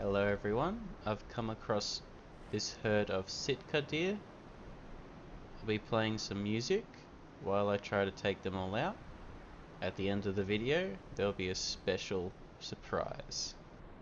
Hello everyone, I've come across this herd of Sitka deer. I'll be playing some music while I try to take them all out. At the end of the video, there'll be a special surprise.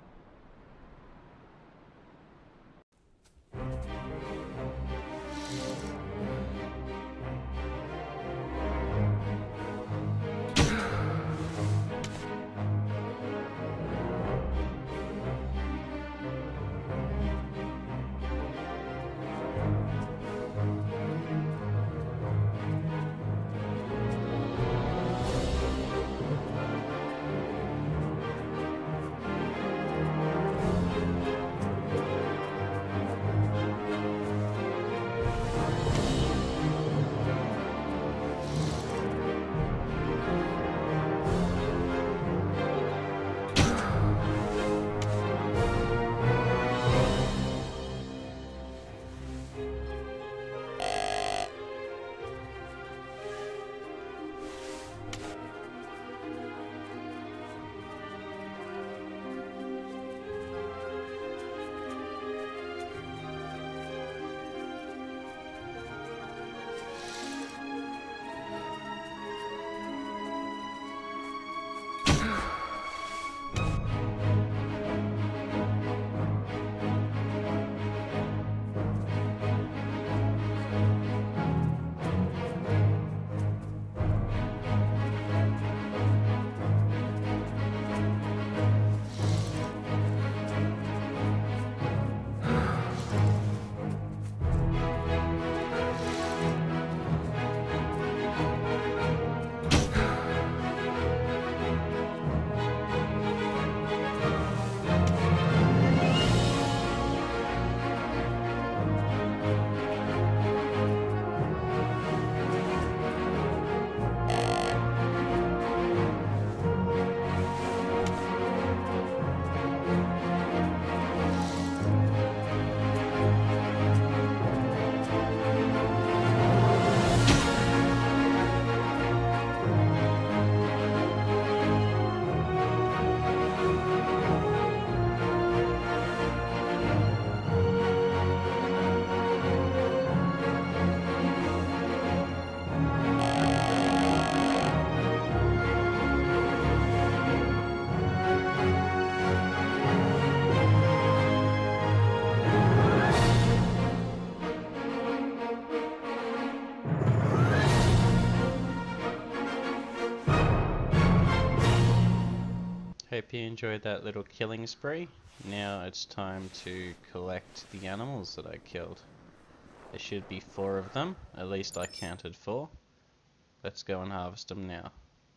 Hope you enjoyed that little killing spree. Now it's time to collect the animals that I killed. There should be 4 of them, at least I counted 4. Let's go and harvest them now.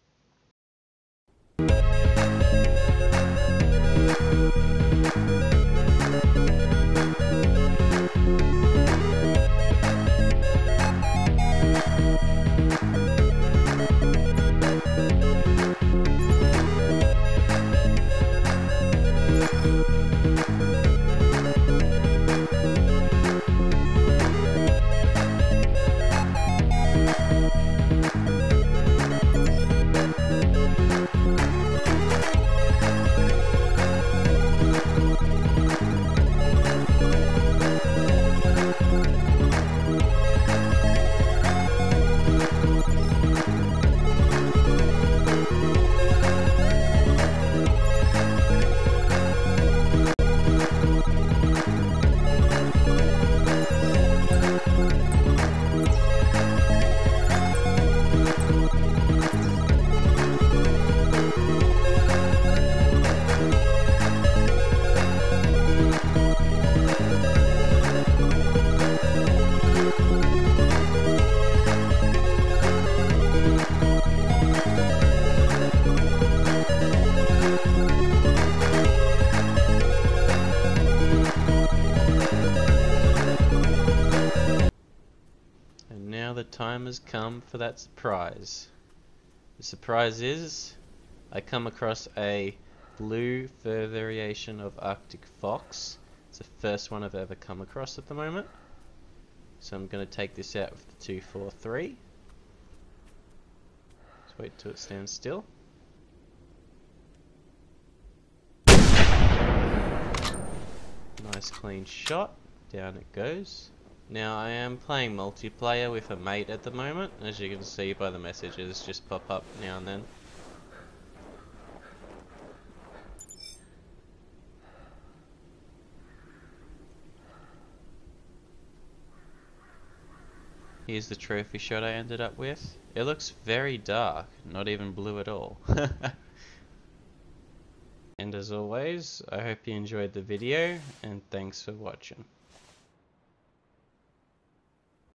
The time has come for that surprise. The surprise is I come across a blue fur variation of Arctic fox. It's the first one I've ever come across at the moment. So I'm going to take this out with the 243. Just wait till it stands still. Nice clean shot. Down it goes. Now I am playing multiplayer with a mate at the moment, as you can see by the messages just pop up now and then. Here's the trophy shot I ended up with. It looks very dark, not even blue at all. And as always, I hope you enjoyed the video, and thanks for watching.